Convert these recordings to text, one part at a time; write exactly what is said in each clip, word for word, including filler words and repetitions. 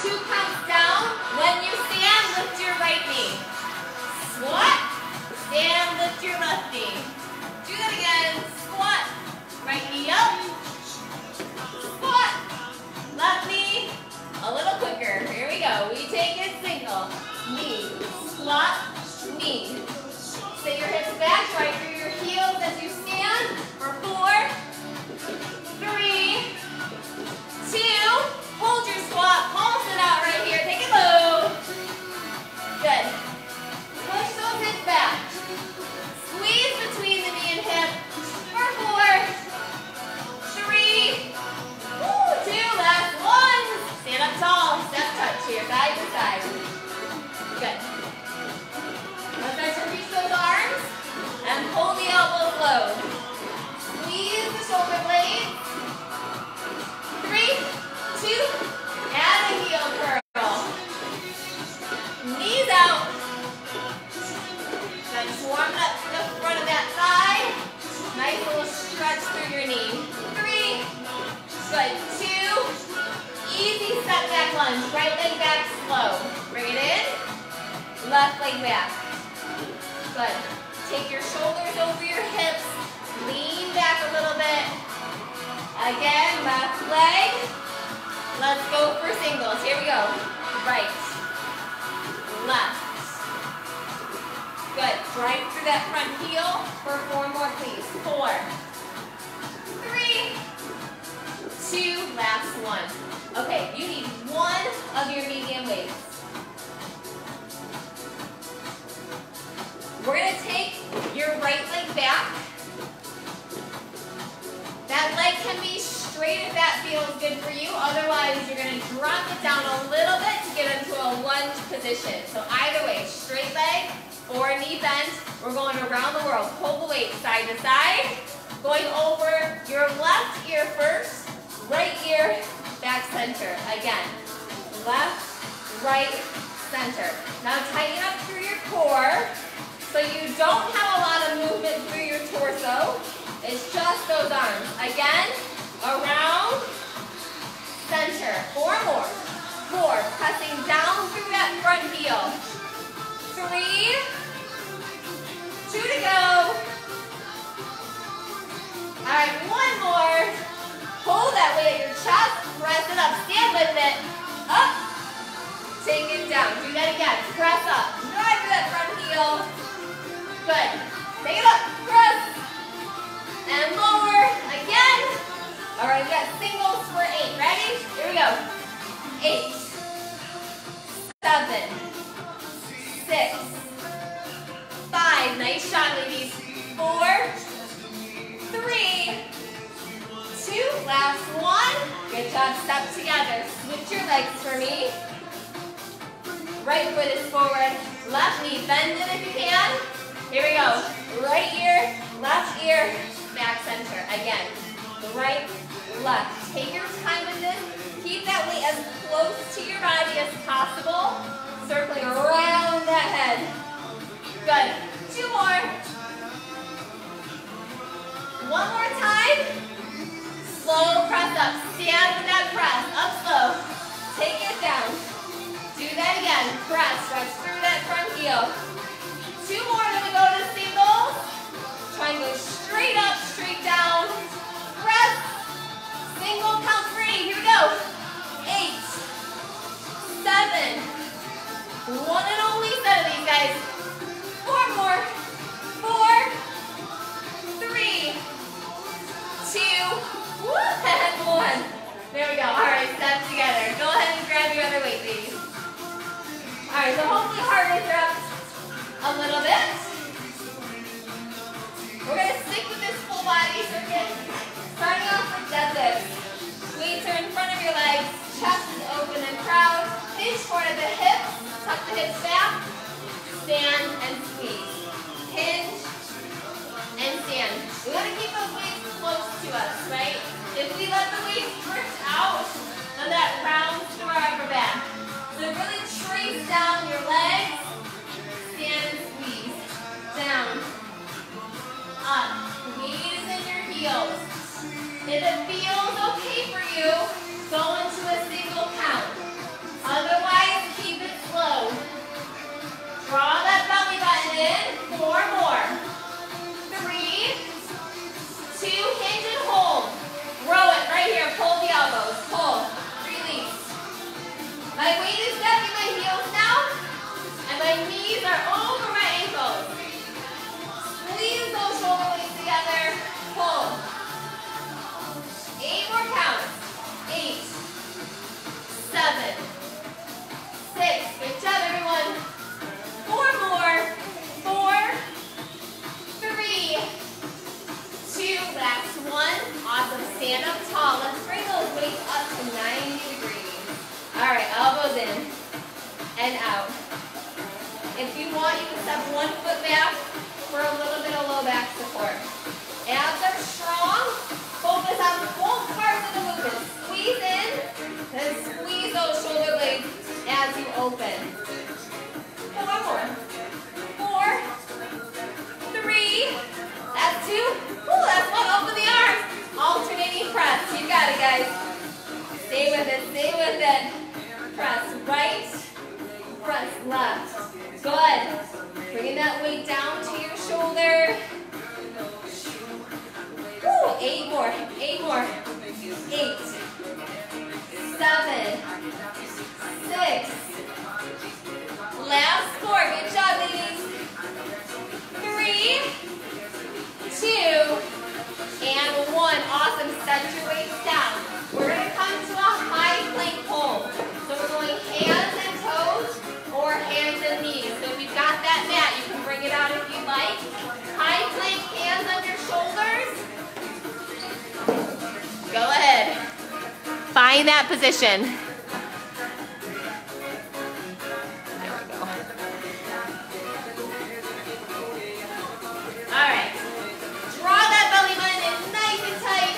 Two counts down. When you stand, lift your right knee. Squat. Stand, lift your left knee. Do that again. Squat. Right knee up. Squat. Left knee. A little quicker. Here we go. We take it single. Knee. Squat. Knee. Sit your hips back. Right through your heels as you stand. For four. Three. Two. Hold your squat. Pulse it out right here. Take it low. Good. Push those hips back. Squeeze between the knee and hip. For four. Three. Woo, two. Last one. Stand up tall. Step touch here. Side to side. Good. Now start to reach those arms and pull the elbows low. Squeeze the shoulder blades. Three, two, add a heel curl. Knees out. Then warm up the front of that thigh. Nice little stretch through your knee. Three, good. Two, easy step back lunge. Right leg back slow. Bring it in. Left leg back. Good. Take your shoulders over your hips. Lean back a little bit. Again, left leg. Let's go for singles. Here we go. Right. Left. Good. Drive through that front heel for four more, please. Four. Three. Two. Last one. Okay, you need one of your medium weights. We're going to take your right leg back. That leg can be straight if that feels good for you. Otherwise, you're going to drop it down a little bit to get into a lunge position. So either way, straight leg or knee bend. We're going around the world. Pull the weight side to side. Going over your left ear first. Right ear, back center. Again, left, right, center. Now tighten up through your core so you don't have a lot of movement through your torso. It's just those arms. Again, around, center. Four more. Four. Pressing down through that front heel. Three. Two to go. All right, one more. Hold that weight at your chest. Press it up. Stand with it. Up. Take it down. Do that again. Press up. Drive through that front heel. Good. Take it up. Press. And lower, again. All right, we got singles for eight. Ready? Here we go. Eight, seven, six, five. Nice shot, ladies. Four, three, two. Last one. Good job. Step together. Switch your legs for me. Right foot is forward. Left knee. Bend it if you can. Here we go. Right ear, left ear. Back center. Again, right, left. Take your time with this. Keep that weight as close to your body as possible. Circling around that head. Good. Two more. One more time. Slow press up. Stand with that press. Up slow. Take it down. Do that again. Press. Stretch through that front heel. Two more. Then we go to singles. Try and go straight up, straight down. Press. Single count three. Here we go. Eight. Seven. One and only set of these, guys. Four more. Four. Three. Two. And one. There we go. All right, step together. Go ahead and grab your other weight, ladies. All right, so hopefully heart rates are up a little bit. We're going to stick with this full body circuit, starting off with deadlifts. Weights are in front of your legs, chest is open and proud, hinge forward at the hips, tuck the hips back, stand and squeeze. Hinge and stand. We want to keep those weights close to us, right? If we let the weights drift out, then that rounds through our upper back. So really trace down your legs, stand and squeeze. are over my ankles. Squeeze those shoulder blades together. Pull. Eight more counts. Eight. Seven. Six. Good job, everyone. Four more. Four. Three. Two. Last one. Awesome. Stand up tall. Let's bring those weights up to ninety degrees. All right, elbows in and out. If you want, you can step one foot back for a little bit of low back support. Abs are strong. Focus on both parts of the movement. Squeeze in and squeeze those shoulder blades as you open. And one more. Four. Three. That's two. Ooh, that's one. Open the arms. Alternating press. You got it, guys. Stay with it. Stay with it. Press right. Press left. Good. Bringing that weight down to your shoulder. Woo, eight more. Eight more. Eight. Seven. Six. Last four. Good job, ladies. Three. Two. And one. Awesome. Set your weights down. We're going to come to a high plank hold. So we're going hands and toes or hands and knees. So if you've got that mat, you can bring it out if you like. High plank, hands on your shoulders. Go ahead. Find that position. There we go. All right. Draw that belly button in nice and tight.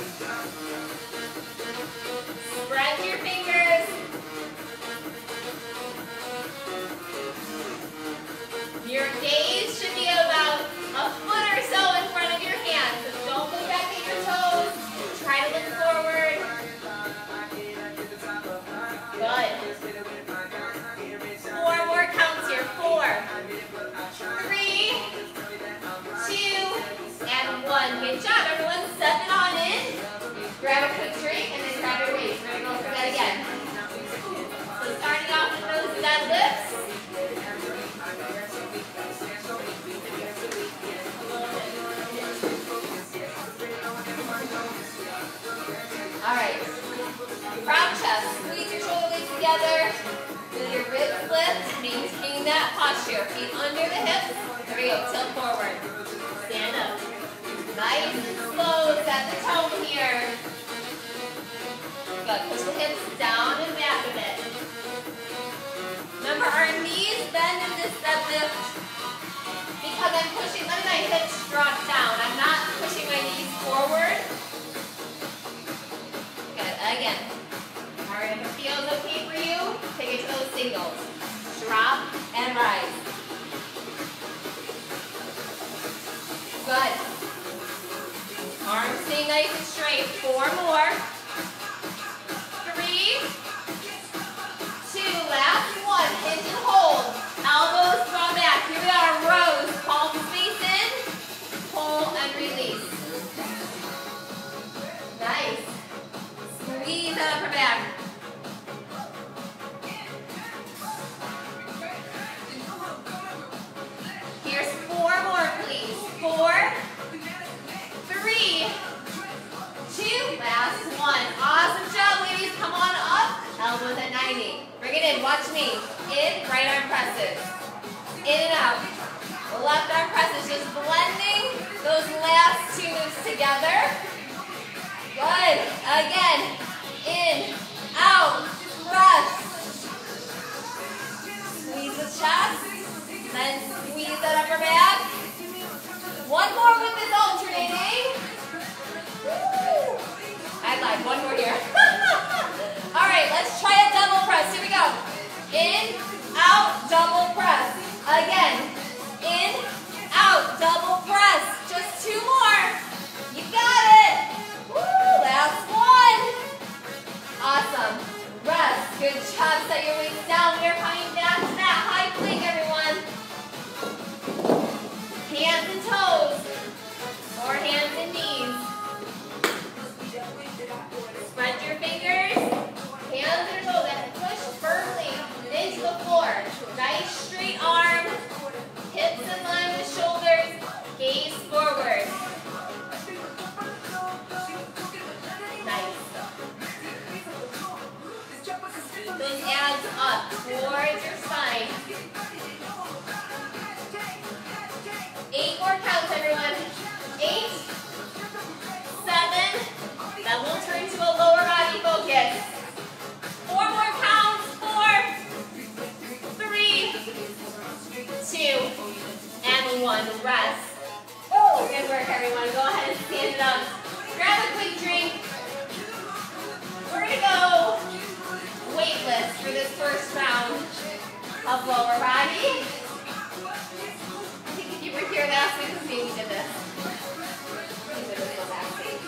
Spread your fingers. Your gaze should be about a foot or so in front of your hands. So don't look back at your toes. Try to look forward. Good. Four more counts here. Four, three, two, and one. Good job, everyone. Step it on in. Grab a quick drink and then grab your weights. We're going to go through that again. So starting off with those deadlifts. All right. Round chest. Squeeze your shoulder blades together. Feel your ribs lift. Maintain that posture. Feet under the hips. There we go. Tilt forward. Stand up. Nice and slow. Set the tone here. Good. Push the hips down and back a bit. Remember, our knees bend in this deadlift because I'm pushing, let my hips drop down. I'm not pushing my knees forward. Good. Again. All right, if it feels okay for you, take it to those singles. Drop and rise. Good. Arms stay nice and straight. Four more. Three. Two. Last one. Hinge and hold. Elbows draw back. Here we are. Rows. Palms face in. Pull and release. Nice. Squeeze that upper back. Here's four more, please. Four. Three, two, last one. Awesome job, ladies. Come on up. Elbows at ninety. Bring it in. Watch me. In, right arm presses. In and out. Left arm presses. Just blending those last two moves together. Good. Again. In, out, press. Squeeze the chest. Then squeeze that upper back. One more with this alternating. Woo. I lied. One more here. All right, let's try a double press. Here we go. In, out, double press. Again. In, out, double press. Just two more. You got it. Woo. Last one. Awesome. Rest. Good job. Set your weights down. We're coming back to that high plank, everyone. Hands and toes, or hands and knees. Spread your fingers, hands and toes, and push firmly into the floor. Nice straight arm. those abs up towards your spine. Eight more counts, everyone. Eight, seven, then we'll turn to a lower body focus. Four more counts, four, three, two, and one. Rest. Oh, good work, everyone. Go ahead and stand it up. Grab a quick drink. We're gonna go weightless for this first round of lower body. I think if you were here last week with me, we did this. We did this last week.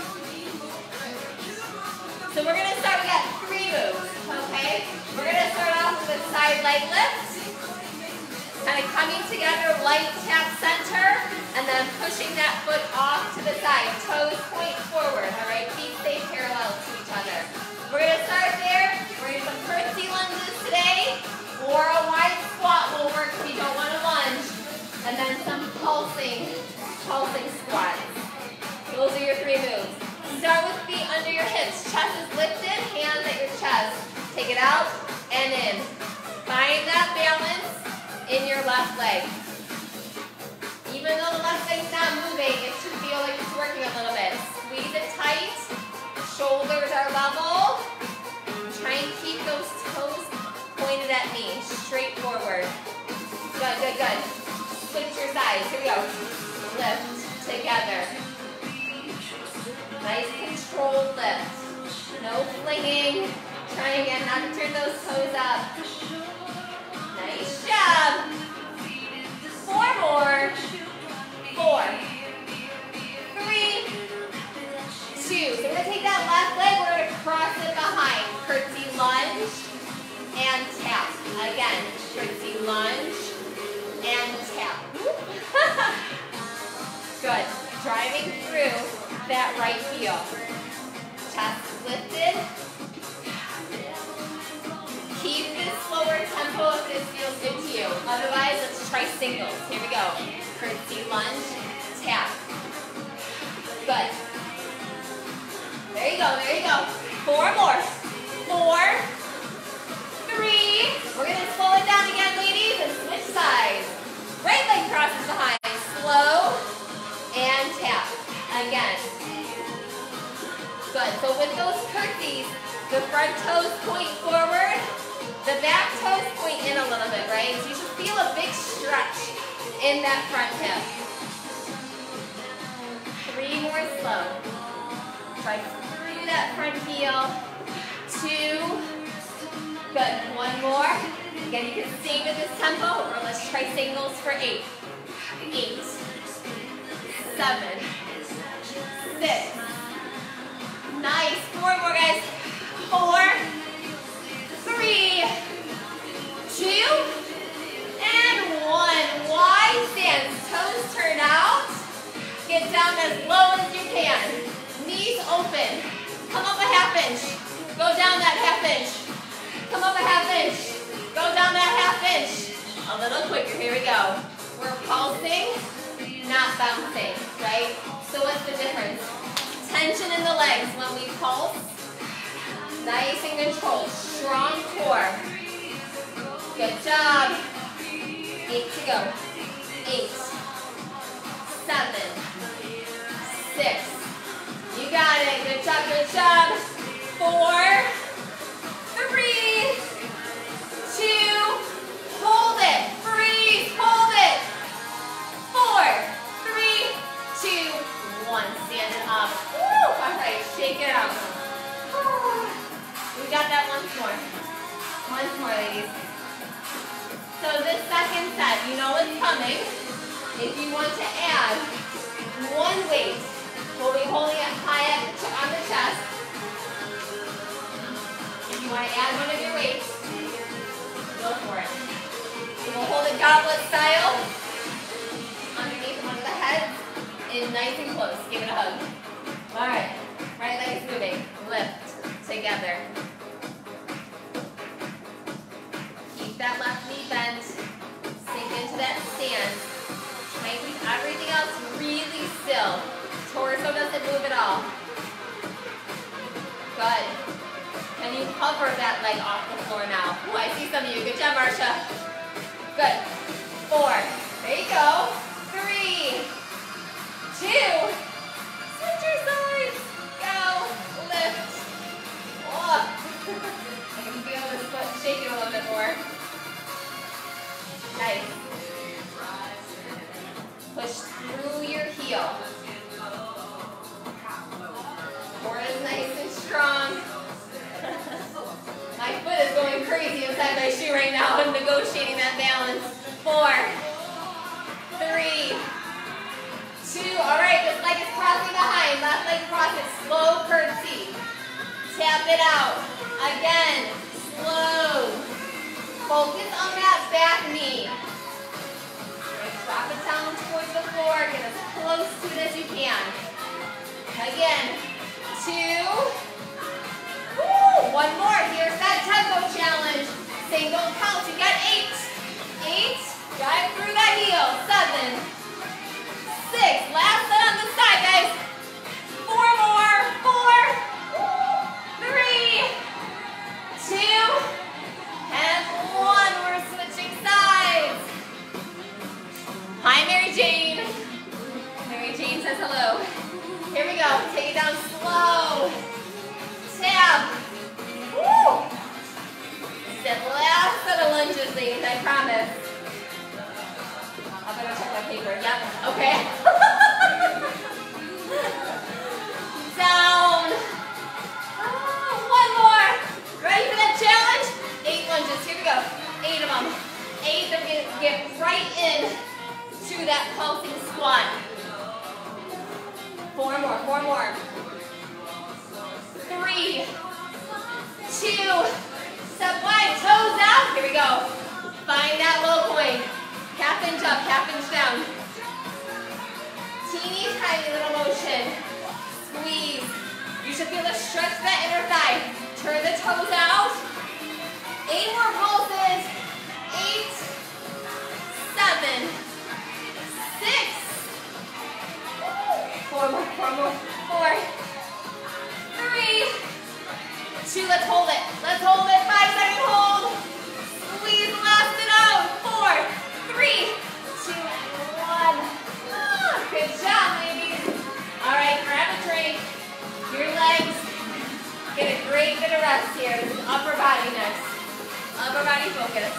So we're gonna start, we got three moves, okay? We're gonna start off with a side leg lift. Kind of coming together, light tap center, and then pushing that foot off to the side. Toes point forward, all right? Feet stay parallel to each other. We're gonna start there. We're gonna do some curtsy lunges today, or a wide squat will work if you don't want to lunge. And then some pulsing, pulsing squats. Those are your three moves. Start with feet under your hips. Chest is lifted, hands at your chest. Take it out and in. Find that balance in your left leg. Even though the left leg's not moving, it should feel like it's working a little bit. Squeeze it tight. Shoulders are level. Try and keep those toes pointed at me. Straight forward. Good, good, good. Switch your sides. Here we go. Lift together. Nice controlled lift. No flinging. Try again not to turn those toes up. Nice job. Four more. Four. Three. Two. So we're going to take that left leg. We're going to cross it behind. Curtsy lunge and tap. Again, curtsy lunge and tap. Good. Driving through that right heel. Chest lifted. Keep this slower tempo if this feels good to you. Otherwise, let's try singles. Here we go. Curtsy lunge, tap. Good. There you go, there you go. Four more. Four, three. We're going to slow it down again, ladies, and switch sides. Right leg crosses behind. Slow and tap. Again. Good. So with those curtsies, the front toes point forward, the back toes point in a little bit, right? So you should feel a big stretch in that front hip. Three more slow. Try through that front heel. Two. Good. One more. Again, you can stay with this tempo, or let's try singles for eight. Eight. Seven. Six. Nice. Four more, guys. Four. Three. Two. And one. Wide stance. Toes turn out. Get down as low as you can. Knees open. Come up a half inch. Go down that half inch. Come up a half inch. Go down that half inch. A little quicker. Here we go. We're pulsing, not bouncing, right? So what's the difference? Tension in the legs when we pulse. Nice and controlled. Strong core. Good job. Eight to go. Eight. Seven. Six. You got it. Good job, good job. Four. Three. Two. Hold it. Freeze. Hold it. Four. Three. Two. One. Stand it up. Woo. All right. Shake it out. We got that once more. Once more, ladies. So this second set, you know it's coming. If you want to add one weight, we'll be holding it high up on the chest. If you want to add one of your weights, go for it. So we'll hold it goblet style underneath one of the heads, in nice and close. Give it a hug. All right. Right leg is moving. Lift together. Keep that left knee bent. Sink into that stance. Try and keep everything else really still. Torso doesn't move at all. Good. Can you hover that leg off the floor now. Ooh, I see some of you. Good job, Marsha. Good. Four. There you go. Three. Two. Switch your sides. Go. Lift. Oh. I can feel this foot shaking a little bit more. Nice. Push through your heel. Core is nice and strong. My foot is going crazy inside my shoe right now. I'm negotiating that balance. Four, three, two. All right, this leg is crossing behind. Left leg crosses. Slow curtsy. Tap it out. Again, slow. Focus on that back knee. Drop it down towards the floor. Get as close to it as you can. Again, two. Woo! One more. Here's that tempo challenge. Single count. You got eight. Eight. Drive through that heel. Seven. Six. Last set on the side, guys. Four more. Four. Three. Two. And one. We're switching sides. Hi, Mary Jane. Mary Jane says hello. Here we go. Take it down slow. Tap. Woo! It's the last set of lunges, ladies, I promise. I better check my paper. Yep. Okay. Down. Oh, one more. Ready for that challenge? Eight lunges. Here we go. Eight of them. Eight. They're going to get right in to that pulsing squat. Four more, four more. Three, two, step wide, toes out. Here we go. Find that low point. Half inch up, half inch down. Teeny tiny little motion. Squeeze. You should feel the stretch of that inner thigh. Turn the toes out. Eight more pulses. Eight, seven, six, four more, four more, four, three, two, let's hold it, let's hold it, five second hold, squeeze, last it out, four, three, two, and one, ah, good job, ladies. All right, grab a drink, your legs, get a great bit of rest here. This is upper body next, upper body focus.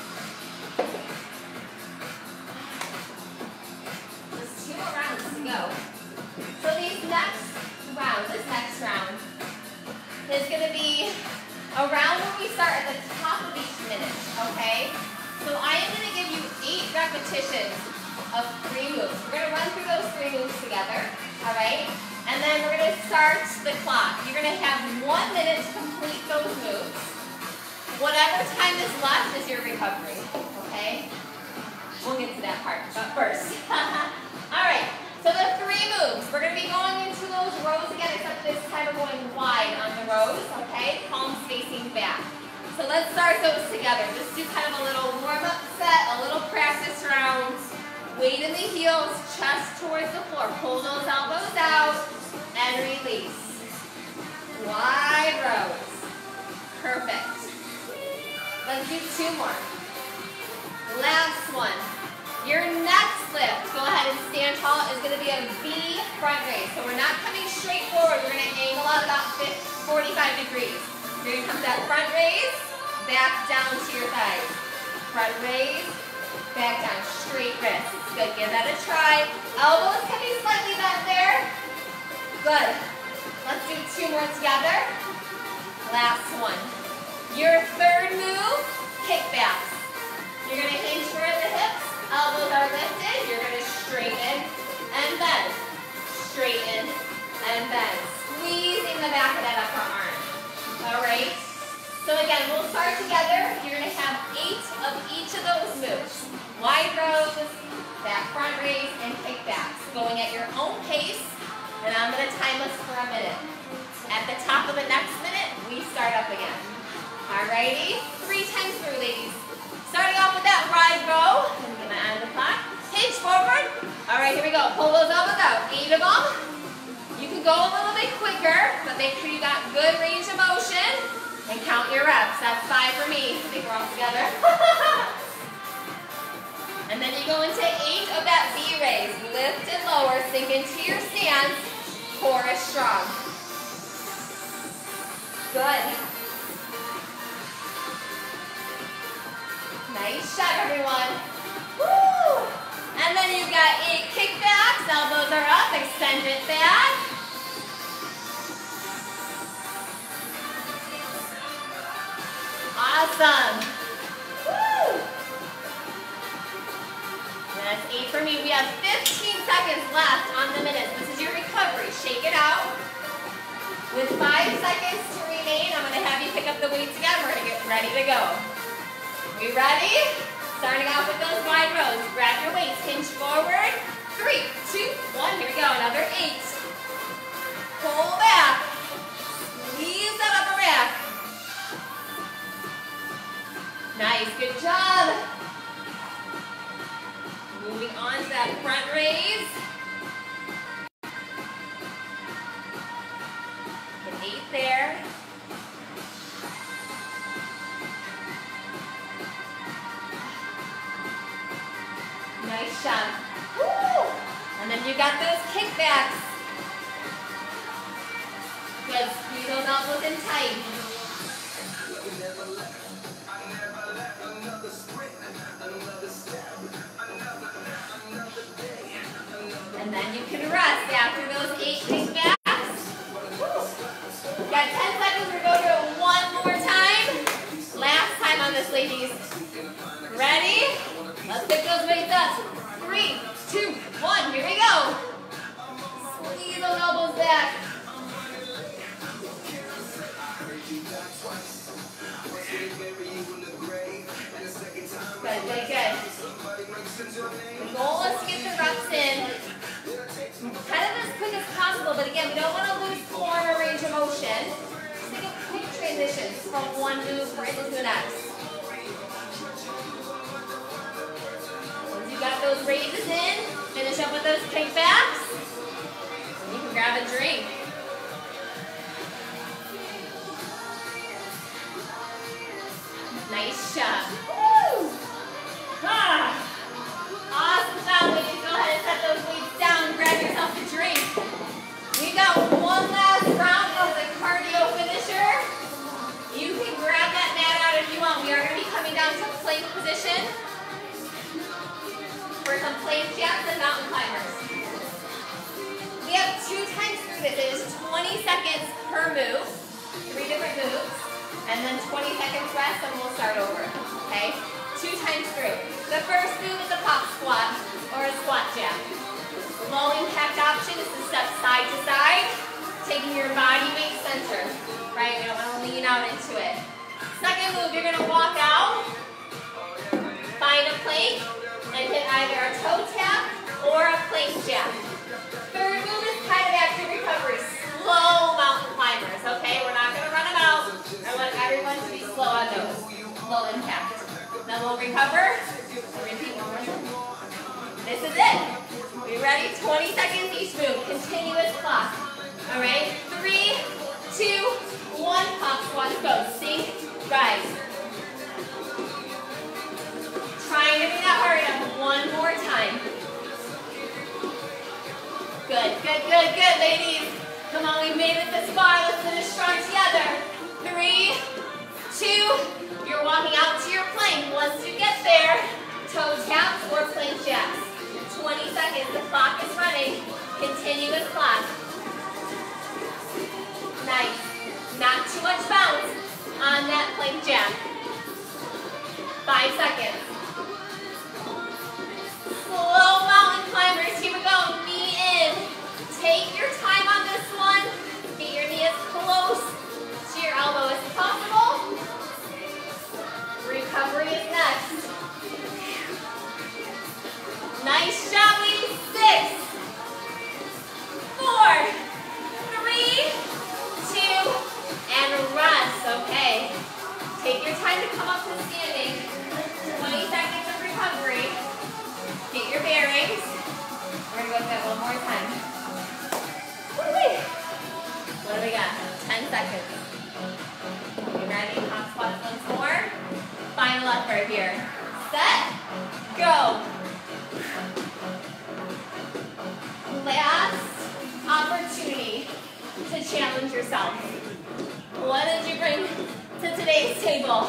Two more rounds to go. So these next rounds, this next round, is going to be a round where we start at the top of each minute, okay? So I am going to give you eight repetitions of three moves. We're going to run through those three moves together, all right? And then we're going to start the clock. You're going to have one minute to complete those moves. Whatever time is left is your recovery, okay? We'll get to that part, but first. All right, so the three moves. We're going to be going into those rows again, except this time we're going wide on the rows, okay? Palms facing back. So let's start those together. Just do kind of a little warm-up set, a little practice round. Weight in the heels, chest towards the floor. Pull those elbows out and release. Wide rows. Perfect. Let's do two more. Last one. Your next lift, go ahead and stand tall, is going to be a V front raise. So we're not coming straight forward. We're going to angle out about forty-five degrees. Here comes that front raise, back down to your thighs. Front raise, back down, straight wrists. Good, give that a try. Elbows can be slightly bent there. Good. Let's do two more together. Last one. Your third move, kickbacks. You're going to hinge for the hips. Elbows are lifted. You're going to straighten and bend. Straighten and bend. Squeezing the back of that upper arm. All right? So again, we'll start together. You're going to have eight of each of those moves. Wide rows, back front raise, and kickbacks. Going at your own pace. And I'm going to time us for a minute. At the top of the next minute, we start up again. All righty? Three times through, ladies. Starting off with that wide row. I'm going to end the clock. Hinge forward. All right, here we go. Pull those elbows out. Eight of them. You can go a little bit quicker, but make sure you got good range of motion. And count your reps. That's five for me. I think we're all together. And then you go into eight of that V raise. Lift and lower, sink into your stance. Core is strong. Good. Nice shot, everyone. Woo! And then you've got eight kickbacks. Elbows are up. Extend it back. Awesome. Woo! That's eight for me. We have fifteen seconds left on the minute. This is your recovery. Shake it out. With five seconds to remain, I'm going to have you pick up the weights again. We're going to get ready to go. We ready? Starting off with those wide rows. Grab your weights. Hinge forward. Three, two, one. Here we go. Another eight. Pull back. Squeeze that upper back. Nice. Good job. Moving on to that front raise. Get eight there. Nice job. Woo! And then you got those kickbacks. Good. Squeeze those elbows in tight. And then you can rest after those eight kickbacks. Woo! Got ten seconds. We're going to do it one more time. Last time on this, ladies. Ready? Let's pick those weights up. Three, two, one. Here we go. Squeeze those elbows back. Good, good, good. The goal is to get the reps in kind of as quick as possible, but again, we don't want to lose form or range of motion. Just take a quick transition from one move right into the next. Once you got those raises in, finish up with those kickbacks. And you can grab a drink. Nice job. Woo! Ah. Awesome job, ladies. Go ahead and set those weights down. Grab yourself a drink. We've got one last round of the cardio finisher. You can grab that mat out if you want. We are going to be coming down to plank position for some plank jacks and mountain climbers. We have two times through this. It is twenty seconds per move, three different moves, and then twenty seconds rest, and we'll start over. Okay? Two times through. The first move is a pop squat or a squat jack. Low impact option is to step side to side, taking your body weight center. Right? We don't want to lean out into it. Second move, you're going to walk out, find a plank, and hit either a toe tap or a plank jack. Third move is kind of active recovery. Slow mountain climbers, okay? We're not going to run them out. I want everyone to be slow on those. Low impact. Then we'll recover. Repeat one more time. This is it. We ready? twenty seconds each move. Continuous clock. All right? Three, two, one. Pop squats go. Sink, rise. Trying to be that hurry up. One more time. Good, good, good, good, ladies. Come on, we made it this far. Let's finish strong together. Three, two, you're walking out to your plank. Once you get there, toe taps or plank jacks. twenty seconds, the clock is running. Continuous clock. Nice. Not too much bounce on that plank jack. Five seconds. Slow mountain climbers, here we go. Knee in. Take your time on this one. Get your knee as close to your elbow as possible. Recovery is next. Nice job, ladies. Six, four, three, two, and rest. Okay. Take your time to come up to standing. twenty seconds of recovery. Get your bearings. We're going to go through that one more time. Woo-wee. What do we got? ten seconds. You ready? upper here. Set, go. Last opportunity to challenge yourself. What did you bring to today's table?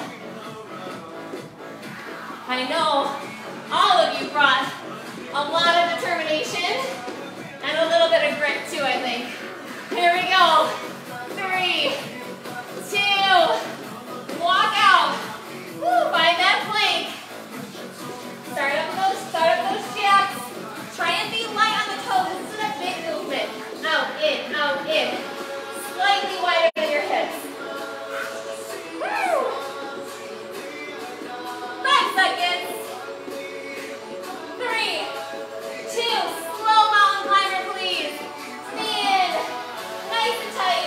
I know all of you brought a lot of determination and a little bit of grit too, I think. Here we go. Three, two, walk out. Woo, find that plank. Start up with those, start up with those jabs. Try and be light on the toes. This is a big movement. Out, in, out, in. Slightly wider than your hips. Woo! Five seconds. Three, two, slow mountain climber, please. Stand. Nice and tight.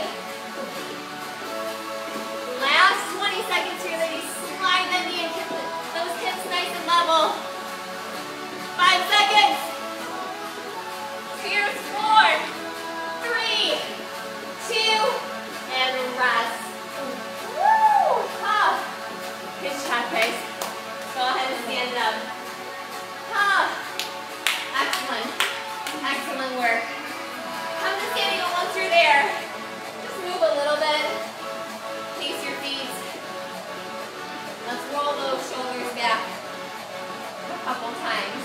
Last twenty seconds here, ladies. Slide that knee and keep those hips nice and level. Five seconds. Here's four, three, two, and rest. Woo! Ah. Good job, guys. Go ahead and stand up. Ah. Excellent. Excellent work. Come to standing up once you're there. Just move a little bit. Place your feet. Let's roll those shoulders back a couple times.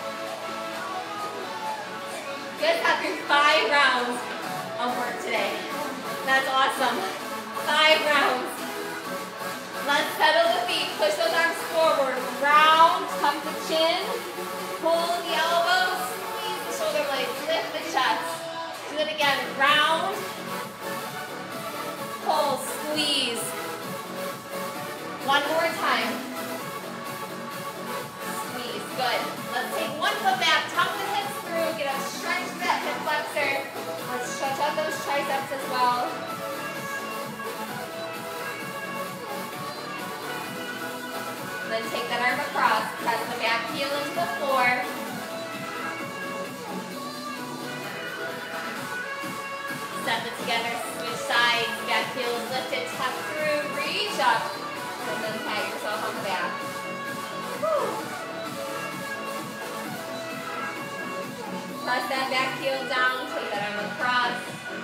Good, after five rounds of work today. That's awesome. Five rounds. Let's settle the feet. Push those arms forward. Round, tuck the chin. Pull the elbows. Squeeze the shoulder blades. Lift the chest. Do it again. Round. Pull, squeeze. One more time. Squeeze. Good. Let's take one foot back. Tuck the hips through. Get a stretch to that hip flexor. Let's stretch out those triceps as well. Then take that arm across. Press the back heel into the floor. Step it together. Switch sides. Back heel is lifted. Tuck through. Reach up. And then pat yourself on the back. Woo. Press that back heel down, take that arm across.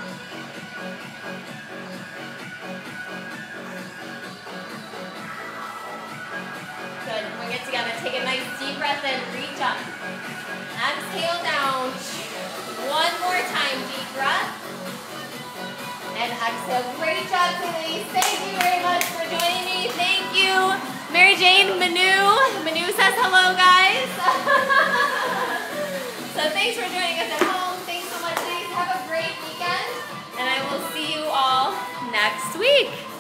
Good, bring it together. Take a nice deep breath in, reach up. Exhale down. One more time, deep breath. And exhale, great job, ladies. Thank you very much for joining me. Thank you. Mary Jane, Manu. Manu says hello, guys. So thanks for joining us at home. Thanks so much, ladies. Have a great weekend. And I will see you all next week.